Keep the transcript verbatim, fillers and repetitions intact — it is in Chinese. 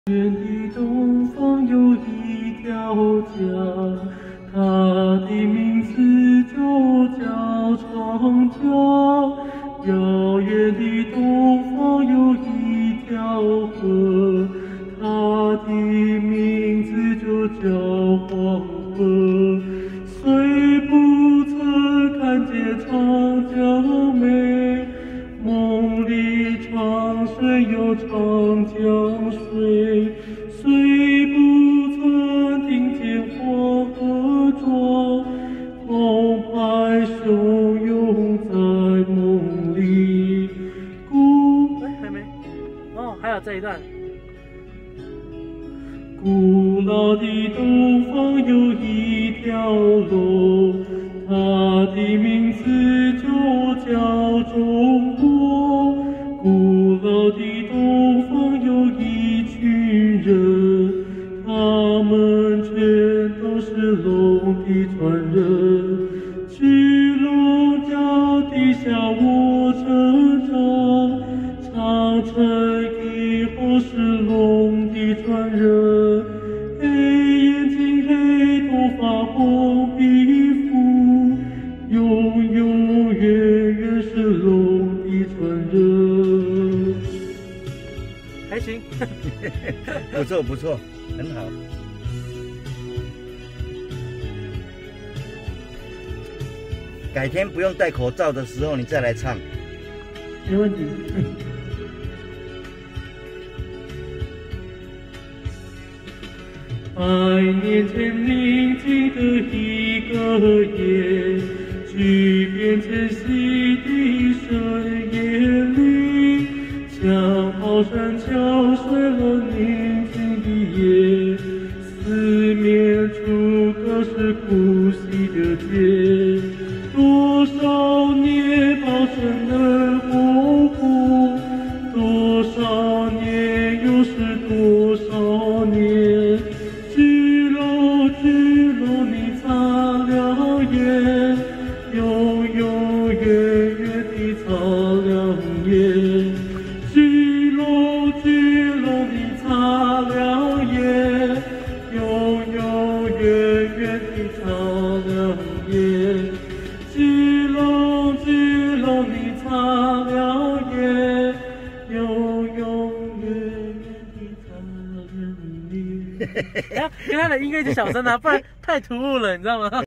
远的东方有一条江，它的名字就叫长江。遥远的东方有一条河，它的名字就叫黄河。虽不曾看见长江美，梦里常神有长江水。虽不曾听见黄河壮，澎湃汹涌在梦里。古哎，还没。哦，还有这一段。 古老的东方有一条龙，它的名字就叫中国。古老的东方有一群人，他们全都是龙的传人。去龙江底下我成长，长成以后是龙的传人。黑眼睛黑头发红皮肤，永永远远是龙的传人。 还行， 不错不错，很好。改天不用戴口罩的时候，你再来唱。 没问题。百年前宁静的一个夜，巨变迁徙的深夜里，枪炮声敲碎了宁静的夜，四面楚歌是哭泣的街。多少年炮声能轰轰，多少年又是多少年。巨龙巨龙你擦亮眼，永永远远地擦亮眼。巨龙巨龙你擦亮眼，永永远远地擦亮眼。巨龙巨龙你擦亮眼，永永远远地擦亮眼。 哎，跟他的音乐就小声啊，不然太突兀了，你知道吗？